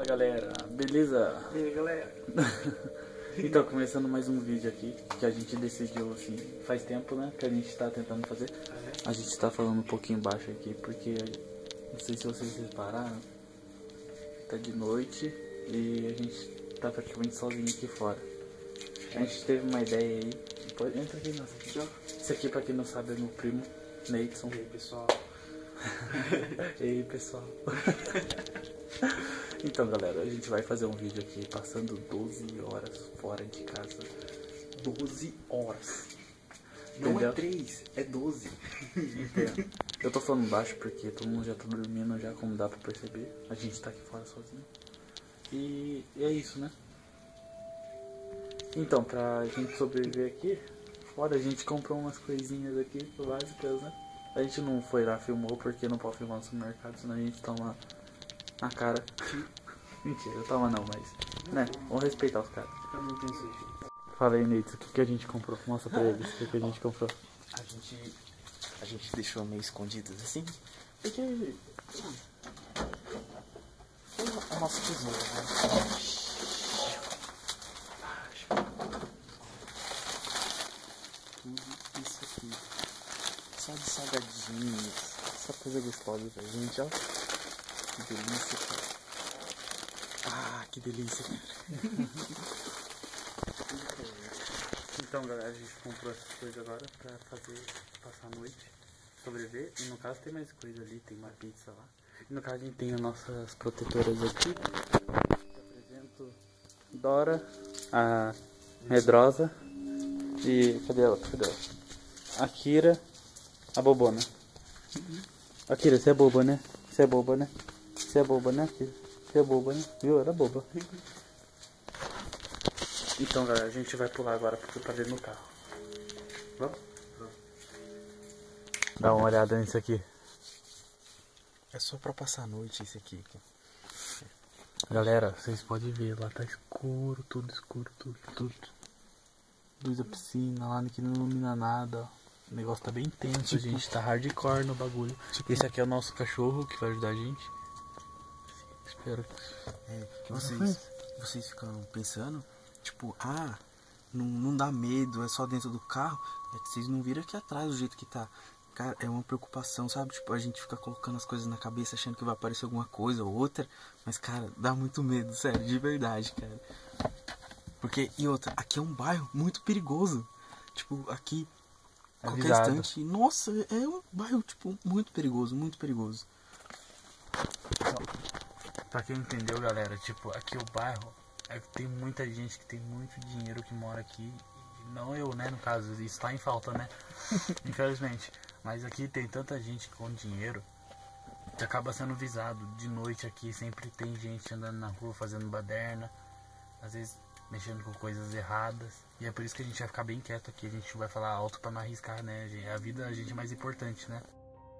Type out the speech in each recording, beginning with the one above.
galera, beleza? E aí galera? Então, começando mais um vídeo aqui, que a gente decidiu assim, faz tempo, né, que a gente tá tentando fazer. A gente tá falando um pouquinho baixo aqui, porque não sei se vocês repararam, tá de noite e a gente tá praticamente sozinho aqui fora. A gente teve uma ideia aí, pode, entra aqui, nossa. Esse aqui, pra quem não sabe, é meu primo, Neidson. E aí pessoal? E aí pessoal? Então galera, a gente vai fazer um vídeo aqui passando 12 horas fora de casa. 12 horas. Não Entendeu? é 3, é 12. Entendo. Eu tô falando baixo porque todo mundo já tá dormindo já, como dá pra perceber. A gente tá aqui fora sozinho. E é isso, né? Então, pra gente sobreviver aqui, fora a gente comprou umas coisinhas aqui básicas, né? A gente não foi lá, filmou porque não pode filmar no supermercado, senão a gente toma na cara. Mentira, eu toma não, mas né, vamos respeitar os caras. Eu não tenho jeito. Fala aí, Neito, o que a gente comprou? Mostra pra eles o que a gente comprou. A gente deixou meio escondidas assim, porque é a nossa tesoura, né? Tudo isso aqui, só de salgadinhos, essa coisa gostosa pra gente, ó. Que delícia, cara. Ah, que delícia, cara. Então galera, a gente comprou essas coisas agora pra fazer, passar a noite, sobreviver. E no caso tem mais coisa ali, tem uma pizza lá. E no caso a gente tem as nossas protetoras aqui. Eu apresento Dora, a Medrosa e... cadê ela? Cadê ela? A Kira, a Bobona. A Kira, você é boba, né? Você é boba, né? Você é boba, né, Kira? Você é boba, né? Viu? Era boba. Então galera, a gente vai pular agora pra ver no carro. Vamos? Dá uma olhada nisso aqui. É só pra passar a noite esse aqui. Galera, vocês podem ver, lá tá escuro, tudo escuro, tudo. Luz da piscina, lá que não ilumina nada, ó. O negócio tá bem tenso, gente, tá hardcore no bagulho. Esse aqui é o nosso cachorro que vai ajudar a gente. Espero Que vocês ficam pensando, tipo, não dá medo, é só dentro do carro. É que vocês não viram aqui atrás do jeito que tá. Cara, é uma preocupação, sabe? Tipo, a gente fica colocando as coisas na cabeça achando que vai aparecer alguma coisa ou outra. Mas, cara, dá muito medo, sério, de verdade, cara. Porque, e outra, aqui é um bairro muito perigoso. Tipo, aqui, qualquer Avisado. instante, nossa, é um bairro, tipo, muito perigoso, muito perigoso. Pra quem entendeu, galera, tipo, aqui o bairro tem muita gente que tem muito dinheiro que mora aqui. Não eu, né, no caso, isso tá em falta, né? Infelizmente. Mas aqui tem tanta gente com dinheiro que acaba sendo visado. De noite aqui sempre tem gente andando na rua fazendo baderna, às vezes mexendo com coisas erradas. E é por isso que a gente vai ficar bem quieto aqui. A gente vai falar alto pra não arriscar, né? A vida a gente é mais importante, né?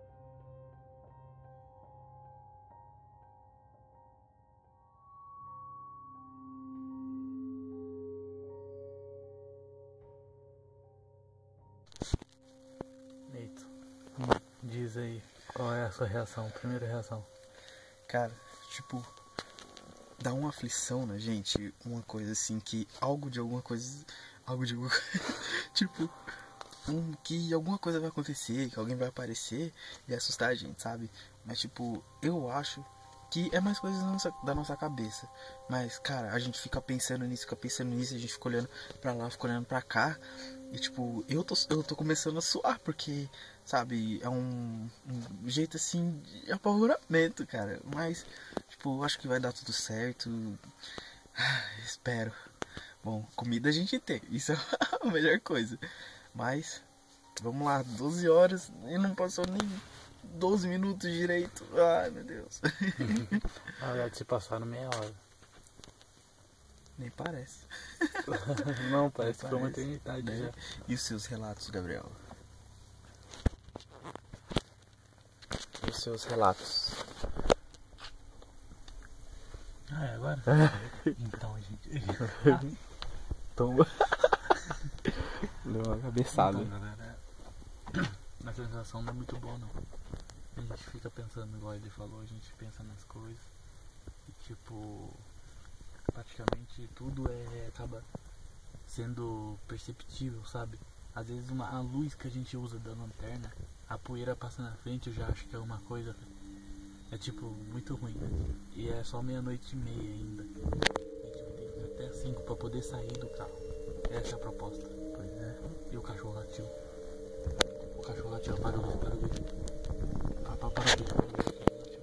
Neito, diz aí, qual é a sua reação, primeira reação? Cara, tipo, dá uma aflição na gente, uma coisa assim, que algo de alguma coisa, tipo, que alguma coisa vai acontecer, que alguém vai aparecer e assustar a gente, sabe? Mas, tipo, eu acho que é mais coisa da nossa cabeça. Mas, cara, a gente fica pensando nisso, a gente fica olhando pra lá, fica olhando pra cá. E, tipo, eu tô começando a suar, porque, sabe, é um jeito, assim, de apavoramento, cara. Mas, tipo, eu acho que vai dar tudo certo. Espero. Bom, comida a gente tem, isso é a melhor coisa. Mas, vamos lá, 12 horas e não passou nem 12 minutos direito. Ai, meu Deus. Na verdade, se passaram meia hora. Nem parece. Não, parece que foi uma eternidade, né? já. E os seus relatos, Gabriel? E os seus relatos? É, agora? Então, gente. Toma. Deu uma cabeçada. Então, galera, a sensação não é muito boa, não. A gente fica pensando, igual ele falou, a gente pensa nas coisas. E tipo, praticamente tudo acaba sendo perceptível, sabe? Às vezes a luz que a gente usa da lanterna, a poeira passa na frente, eu já acho que é uma coisa. É tipo, muito ruim, né? E é só 00:30 ainda. A gente vai ter que ficar até 5 pra poder sair do carro. Essa é a proposta. Pois é. E o cachorro latiu. O cachorro latiu, para o vídeo, para o vídeo. Para o vídeo.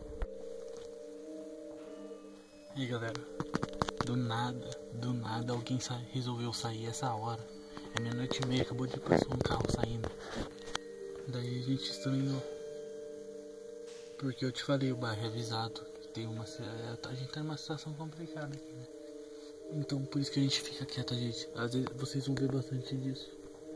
E aí, galera, do nada alguém resolveu sair essa hora. É 00:30, acabou de passar um carro saindo. Daí a gente estranhou. Porque eu te falei, o bairro é avisado. Tem a gente tá numa situação complicada aqui, né? Então por isso que a gente fica quieto, gente. Às vezes vocês vão ver bastante disso.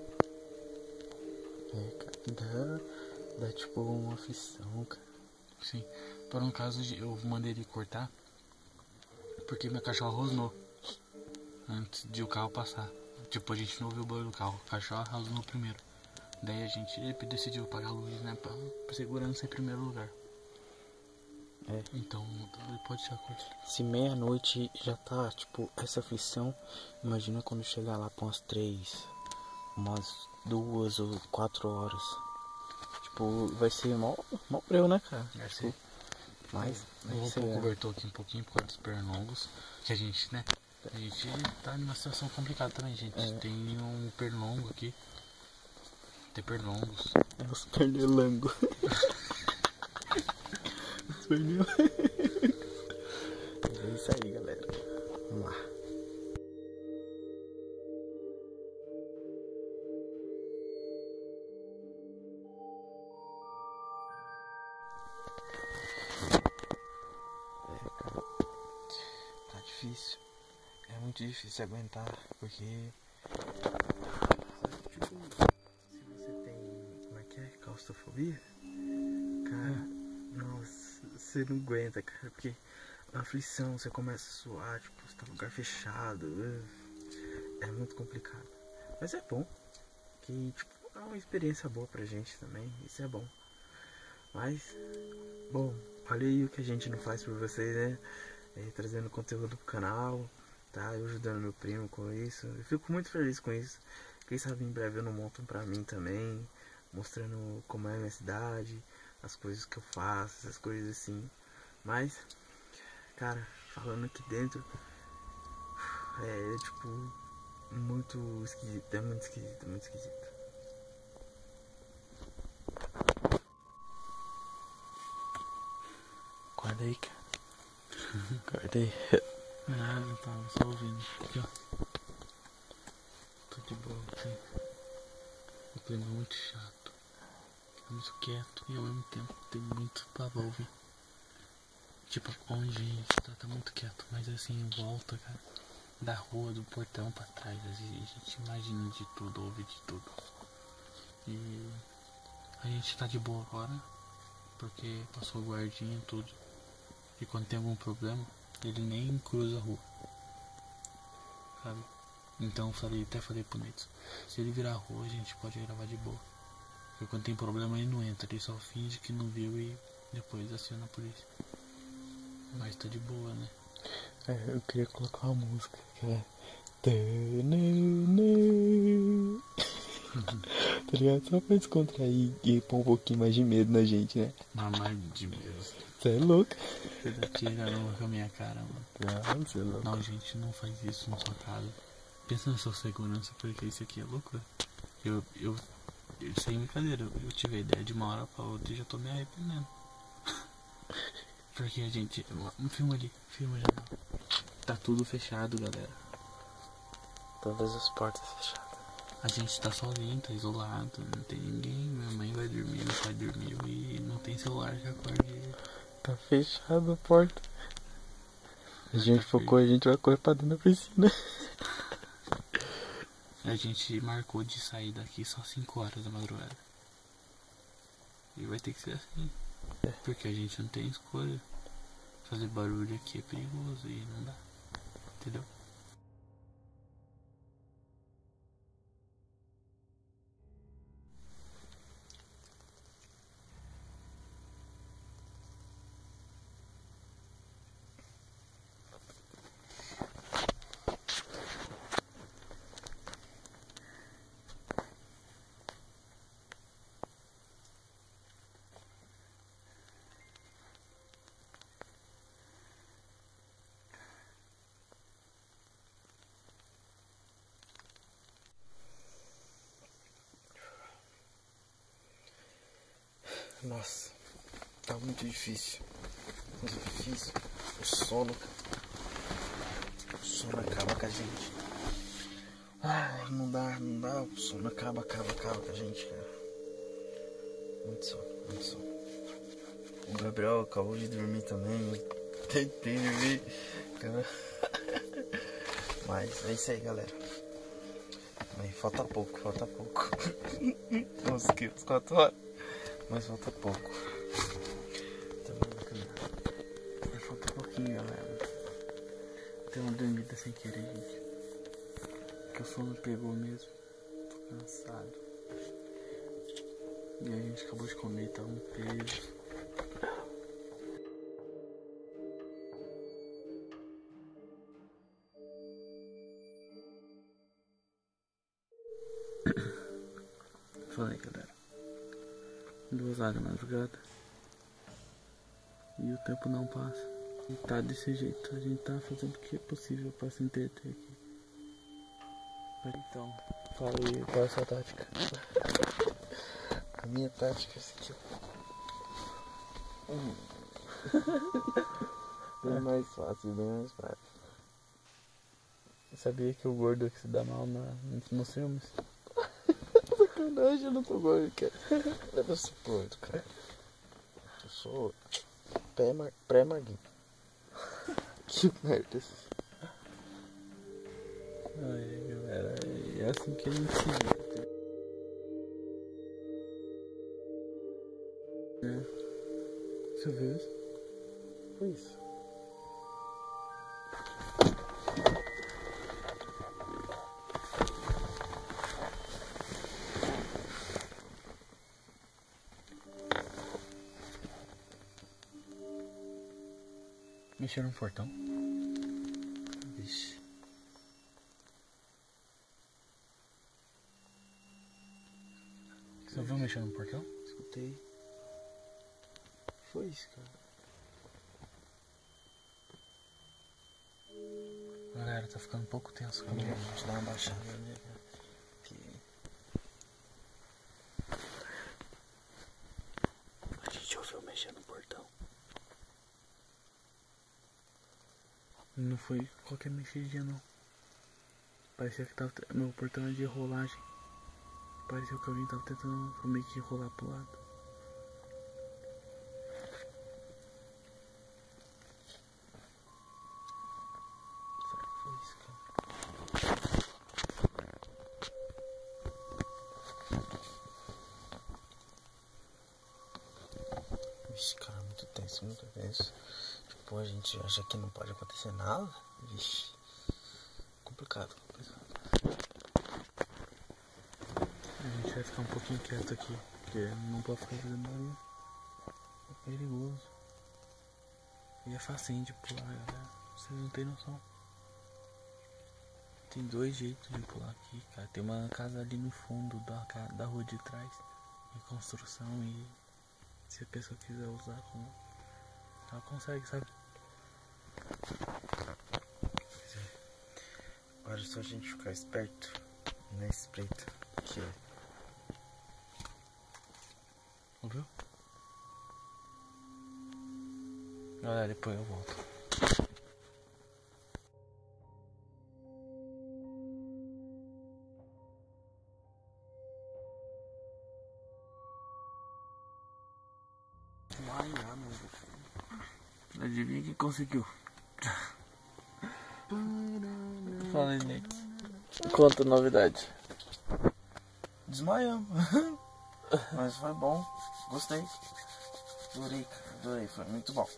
Cara, dá tipo uma aflição, cara. Sim. Por um caso, eu mandei ele cortar porque meu cachorro rosnou antes de o carro passar. Tipo, a gente não ouviu o barulho do carro, o cachorro rosnou primeiro. Daí a gente decidiu apagar a luz, né? Pra segurança em primeiro lugar. Então ele pode ser cortado. Se 00:00 já tá, tipo, essa aflição, imagina quando chegar lá pra umas 2 ou 4 horas. Tipo, vai ser mó breu, né, cara? Vai ser. Mas Eu vou pôr o cobertor aqui um pouquinho por causa dos pernilongos. Que a gente, né? A gente tá numa situação complicada também, gente. Tem um pernilongo aqui. Tem pernilongos. É os pernilongos. Os pernilongos. É isso aí, galera. Vamos lá. Cara, tá difícil. É muito difícil aguentar, porque tipo, se você tem, como é que é? Claustrofobia? Cara, nossa, você não aguenta, cara, porque a aflição, você começa a suar, tipo, você tá num lugar fechado, é muito complicado. Mas é bom, que tipo, é uma experiência boa pra gente também, isso é bom. Mas, bom, olha aí o que a gente não faz por vocês, né? Trazendo conteúdo pro canal, tá? Eu ajudando meu primo com isso. Eu fico muito feliz com isso. Quem sabe em breve eu não monto pra mim também, mostrando como é a minha cidade, as coisas que eu faço, essas coisas assim. Mas, cara, falando aqui dentro, é tipo muito esquisito, é muito esquisito, muito esquisito. Acorda aí, cara. Acorda aí. Nada, tava só ouvindo. Aqui, ó. Tô de boa aqui. O clima é muito chato. É muito quieto e ao mesmo tempo tem muito pra ouvir. Tipo, onde a gente tá muito quieto, mas assim, em volta, cara, da rua, do portão pra trás, a gente imagina de tudo, ouve de tudo. E a gente tá de boa agora, porque passou o guardinha e tudo. E quando tem algum problema, ele nem cruza a rua, sabe? Então até falei pro Neto, se ele virar a rua a gente pode gravar de boa. Porque quando tem problema ele não entra, ele só finge que não viu e depois aciona a polícia. Mas tá de boa, né? Eu queria colocar uma música que é tá ligado? Só pra descontrair e pôr um pouquinho mais de medo na gente, né? Mamar de medo. Você é louco? Você tá tirando com a minha cara, mano. Não, você é louco. Não, gente, não faz isso na sua casa. Pensa na sua segurança, porque isso aqui é loucura. Eu sem brincadeira, eu tive a ideia de uma hora pra outra e já tô me arrependendo. Porque a gente... Filma ali, filma já. Tá tudo fechado, galera. Todas as portas fechadas. A gente tá sozinho, tá isolado, não tem ninguém. Minha mãe vai dormir, meu pai dormiu e não tem celular que acorde. Tá fechada a porta. A gente focou, a gente vai correr pra dentro da piscina. A gente marcou de sair daqui só 5 horas da madrugada. E vai ter que ser assim. Porque a gente não tem escolha. Fazer barulho aqui é perigoso e não dá. Entendeu? Nossa, tá muito difícil. Muito difícil. O sono acaba com a gente. Ai, não dá. O sono acaba com a gente, cara. Muito sono. O Gabriel acabou de dormir também. Eu tentei dormir, cara. Mas é isso aí, galera. Mas falta pouco. Consegui as 4 horas. Mas falta pouco. Mas falta pouquinho, galera. Deu uma dormida sem querer, gente. Porque o sono pegou mesmo. Tô cansado. E a gente acabou de comer, tá um peso. Fala aí, galera. 2 horas da madrugada. E o tempo não passa. E tá desse jeito. A gente tá fazendo o que é possível pra se entreter aqui. Então, fala aí, qual é a sua tática? A minha tática é essa aqui, ó. Bem mais fácil, bem mais prático. Sabia que o gordo é que se dá mal nos filmes? Sacanagem, eu não tô gordo, cara. Eu sou gordo, cara. Eu sou pré-maguinho. Que merda. Ai, galera, é assim que a gente se vê. Você viu isso? Foi isso. Mexer no portão? Vixe. Você ouviu mexer no portão? Escutei. Foi isso, cara. Galera, tá ficando um pouco tenso. Vamos lá, vamos dar uma baixada, né, cara? A gente ouviu mexer no portão. Não foi qualquer mexidinha, não. Parecia que tava. Meu portão é de rolagem. Parecia que alguém tava tentando meio que rolar pro lado. Será que foi isso, cara? Vixe, cara, muito tenso. Tipo, a gente acha que não pode acontecer nada. Vixe. Complicado. A gente vai ficar um pouquinho quieto aqui, porque não pode ficar fazendo barulho. É perigoso. E é facinho de pular, galera. Vocês não tem noção. Tem 2 jeitos de pular aqui, cara. Tem uma casa ali no fundo da rua de trás, em construção, e se a pessoa quiser usar, ela consegue, sabe? Agora é só a gente ficar esperto na espreita. Que é. Ouviu? Galera, depois eu volto. Adivinha quem conseguiu? Fala aí, Ney. Conta a novidade. Desmaiamos. Mas foi bom. Gostei. Adorei, cara. Adorei. Foi muito bom.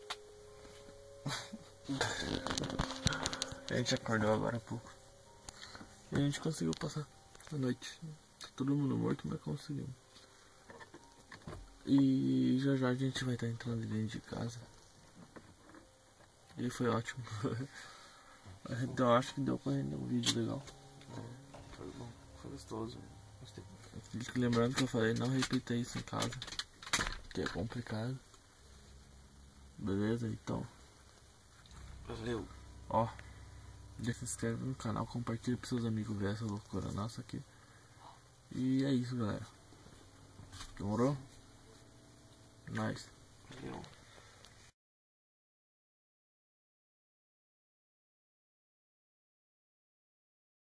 A gente acordou agora há pouco. E a gente conseguiu passar a noite. Tá todo mundo morto, mas conseguimos. E já a gente vai estar entrando dentro de casa. E foi ótimo. Então acho que deu pra render um vídeo legal. Foi bom. Foi gostoso. Gostei. Lembrando que eu falei, não repita isso em casa, que é complicado. Beleza? Então, Valeu. ó, deixa se inscreve no canal, compartilha pros seus amigos ver essa loucura nossa aqui. E é isso, galera. Demorou? Nós. Valeu.